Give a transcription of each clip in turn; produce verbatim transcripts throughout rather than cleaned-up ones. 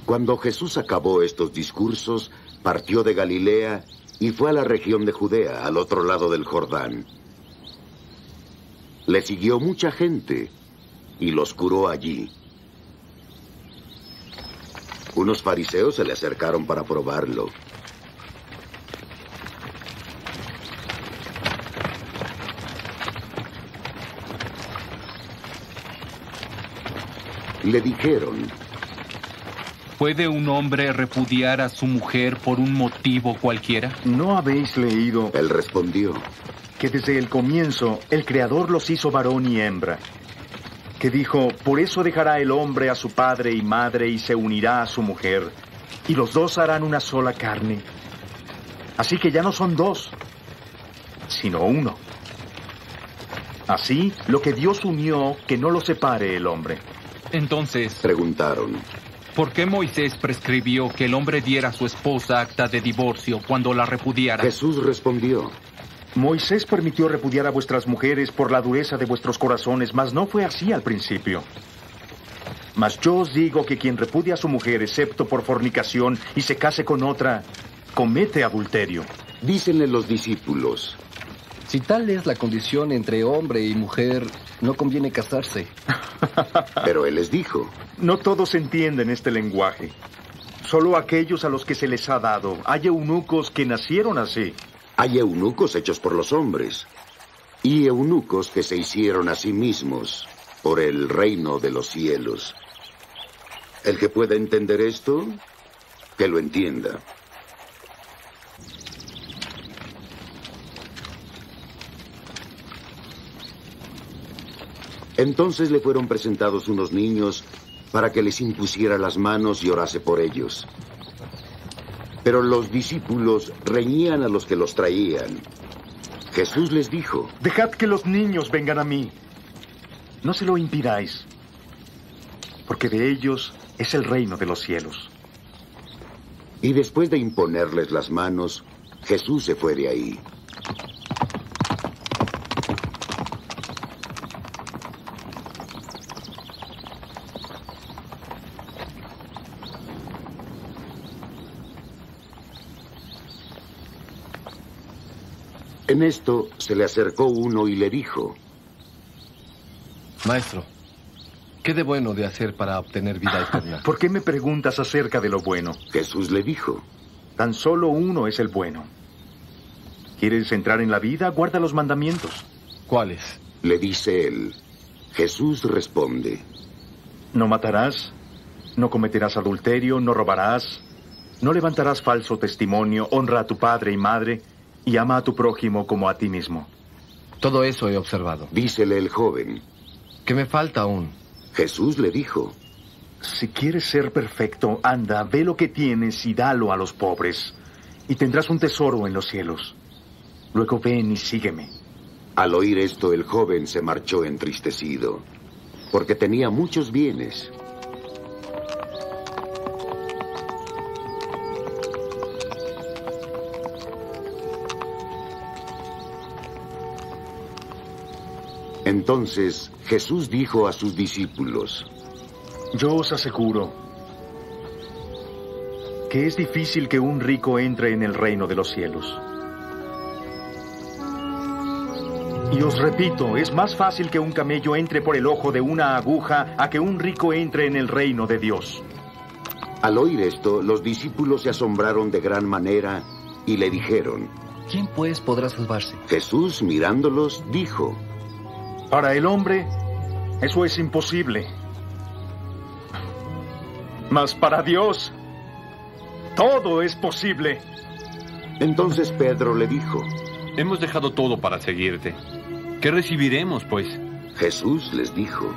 Cuando Jesús acabó estos discursos, partió de Galilea y fue a la región de Judea, al otro lado del Jordán. Le siguió mucha gente y los curó allí. Unos fariseos se le acercaron para probarlo. Le dijeron: ¿puede un hombre repudiar a su mujer por un motivo cualquiera? ¿No habéis leído? Él respondió: que desde el comienzo el Creador los hizo varón y hembra. Que dijo: por eso dejará el hombre a su padre y madre y se unirá a su mujer, y los dos harán una sola carne. Así que ya no son dos, sino uno. Así, lo que Dios unió, que no lo separe el hombre. Entonces, preguntaron: ¿por qué Moisés prescribió que el hombre diera a su esposa acta de divorcio cuando la repudiara? Jesús respondió: Moisés permitió repudiar a vuestras mujeres por la dureza de vuestros corazones, mas no fue así al principio. Mas yo os digo que quien repudia a su mujer, excepto por fornicación, y se case con otra, comete adulterio. Dícenle los discípulos: si tal es la condición entre hombre y mujer, no conviene casarse. Pero él les dijo: no todos entienden este lenguaje. Solo aquellos a los que se les ha dado. Hay eunucos que nacieron así. Hay eunucos hechos por los hombres, y eunucos que se hicieron a sí mismos por el reino de los cielos. El que pueda entender esto, que lo entienda. Entonces le fueron presentados unos niños para que les impusiera las manos y orase por ellos. Pero los discípulos reñían a los que los traían. Jesús les dijo: dejad que los niños vengan a mí. No se lo impidáis, porque de ellos es el reino de los cielos. Y después de imponerles las manos, Jesús se fue de ahí. En esto se le acercó uno y le dijo: Maestro, ¿qué de bueno de hacer para obtener vida eterna? ¿Por qué me preguntas acerca de lo bueno? Jesús le dijo: tan solo uno es el bueno. ¿Quieres entrar en la vida? Guarda los mandamientos. ¿Cuáles? Le dice él. Jesús responde: no matarás, no cometerás adulterio, no robarás, no levantarás falso testimonio, honra a tu padre y madre, y ama a tu prójimo como a ti mismo. Todo eso he observado. Dícele el joven: ¿qué me falta aún? Jesús le dijo: si quieres ser perfecto, anda, ve lo que tienes y dalo a los pobres, y tendrás un tesoro en los cielos. Luego ven y sígueme. Al oír esto, el joven se marchó entristecido, porque tenía muchos bienes. Entonces Jesús dijo a sus discípulos: yo os aseguro que es difícil que un rico entre en el reino de los cielos. Y os repito, es más fácil que un camello entre por el ojo de una aguja a que un rico entre en el reino de Dios. Al oír esto, los discípulos se asombraron de gran manera y le dijeron: ¿quién pues podrá salvarse? Jesús, mirándolos, dijo: para el hombre, eso es imposible. Mas para Dios, todo es posible. Entonces Pedro le dijo: hemos dejado todo para seguirte. ¿Qué recibiremos, pues? Jesús les dijo: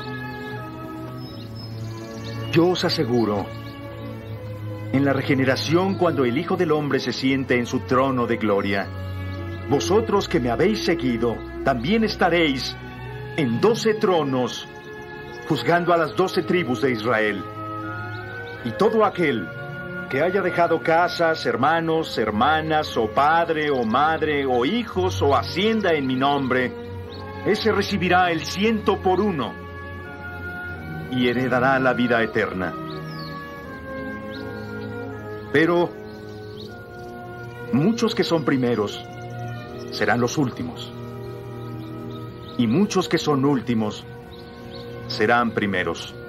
yo os aseguro, en la regeneración, cuando el Hijo del Hombre se siente en su trono de gloria, vosotros que me habéis seguido, también estaréis en doce tronos, juzgando a las doce tribus de Israel. Y todo aquel que haya dejado casas, hermanos, hermanas, o padre, o madre, o hijos, o hacienda en mi nombre, ese recibirá el ciento por uno y heredará la vida eterna. Pero muchos que son primeros serán los últimos. Y muchos que son últimos serán primeros.